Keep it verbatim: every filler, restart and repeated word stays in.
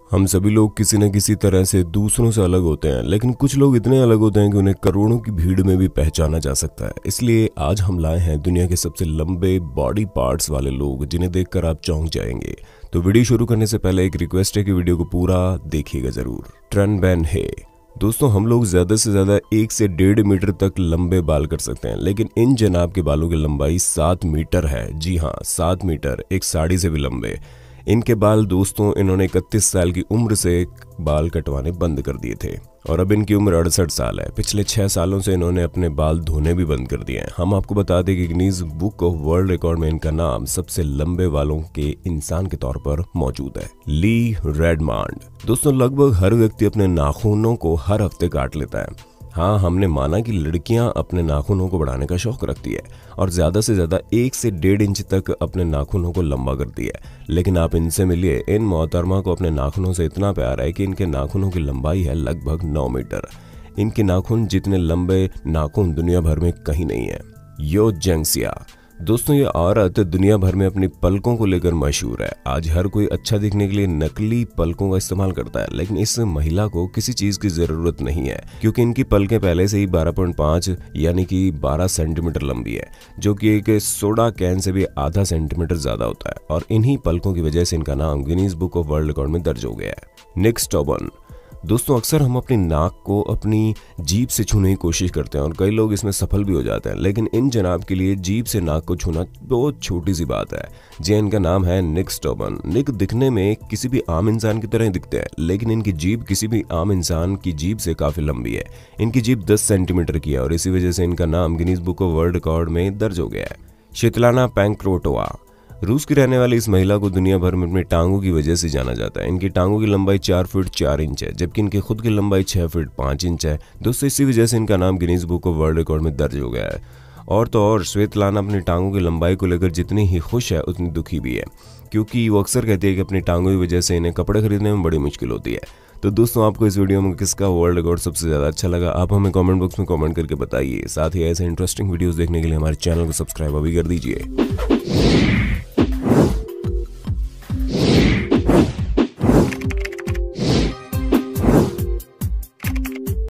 हम सभी लोग किसी न किसी तरह से दूसरों से अलग होते हैं, लेकिन कुछ लोग इतने अलग होते हैं कि उन्हें करोड़ों की भीड़ में भी पहचाना जा सकता है। इसलिए आज हम लाए हैं दुनिया के सबसे लंबे बॉडी पार्ट्स वाले लोग, जिन्हें देखकर आप चौंक जाएंगे। तो वीडियो शुरू करने से पहले एक रिक्वेस्ट है कि वीडियो को पूरा देखिएगा जरूर। ट्रेन बैन है। दोस्तों, हम लोग ज्यादा से ज्यादा एक से डेढ़ मीटर तक लंबे बाल कर सकते हैं, लेकिन इन जनाब के बालों की लंबाई सात मीटर है। जी हाँ, सात मीटर, एक साड़ी से भी लंबे। इनके बाल दोस्तों, इन्होंने इकतीस साल की उम्र से बाल कटवाने बंद कर दिए थे और अब इनकी उम्र अड़सठ साल है। पिछले छह सालों से इन्होंने अपने बाल धोने भी बंद कर दिए हैं। हम आपको बता दें कि Guinness book of world record में इनका नाम सबसे लंबे बालों के इंसान के तौर पर मौजूद है, ली रेडमांड। दोस्तों, लगभग हर व्यक्ति अपने नाखूनों को हर हफ्ते काट लेता है। हाँ, हमने माना कि लड़कियां अपने नाखूनों को बढ़ाने का शौक रखती है और ज्यादा से ज्यादा एक से डेढ़ इंच तक अपने नाखूनों को लंबा करती है, लेकिन आप इनसे मिलिए, इन मोहतरमा को अपने नाखूनों से इतना प्यार है कि इनके नाखूनों की लंबाई है लगभग नौ मीटर। इनके नाखून जितने लंबे नाखून दुनिया भर में कहीं नहीं है। यो जेंगसिया। दोस्तों, ये औरत दुनिया भर में अपनी पलकों को लेकर मशहूर है। आज हर कोई अच्छा दिखने के लिए नकली पलकों का इस्तेमाल करता है, लेकिन इस महिला को किसी चीज की जरूरत नहीं है, क्योंकि इनकी पलकें पहले से ही बारह पॉइंट पाँच यानी कि बारह सेंटीमीटर लंबी है, जो कि एक सोडा कैन से भी आधा सेंटीमीटर ज्यादा होता है। और इन्हीं पलकों की वजह से इनका नाम Guinness book of world record में दर्ज हो गया है। निक स्टोबन। दोस्तों, अक्सर हम अपनी नाक को अपनी जीभ से छूने की कोशिश करते हैं और कई लोग इसमें सफल भी हो जाते हैं, लेकिन इन जनाब के लिए जीभ से नाक को छूना बहुत छोटी सी बात है। जी, इनका नाम है निक स्टोबन। निक दिखने में किसी भी आम इंसान की तरह ही दिखते हैं, लेकिन इनकी जीभ किसी भी आम इंसान की जीभ से काफी लंबी है। इनकी जीभ दस सेंटीमीटर की है और इसी वजह से इनका नाम Guinness book of world record में दर्ज हो गया है। शितलाना पैंक्रोटोवा। रूस की रहने वाली इस महिला को दुनिया भर में अपनी टांगों की वजह से जाना जाता है। इनकी टांगों की लंबाई चार फीट चार इंच है, जबकि इनकी खुद की लंबाई छह फीट पाँच इंच है। दोस्तों, इसी वजह से इनका नाम Guinness book of world record में दर्ज हो गया है। और तो और स्वेतलाना अपनी टांगों की लंबाई को लेकर जितनी ही खुश है उतनी दुखी भी है, क्योंकि वो अक्सर कहती है कि अपनी टांगों की वजह से इन्हें कपड़े खरीदने में बड़ी मुश्किल होती है। तो दोस्तों, आपको इस वीडियो में किसका वर्ल्ड रिकॉर्ड सबसे ज्यादा अच्छा लगा, आप हमें कमेंट बॉक्स में कमेंट करके बताइए। साथ ही ऐसे इंटरेस्टिंग वीडियोस देखने के लिए हमारे चैनल को सब्सक्राइब अभी कर दीजिए।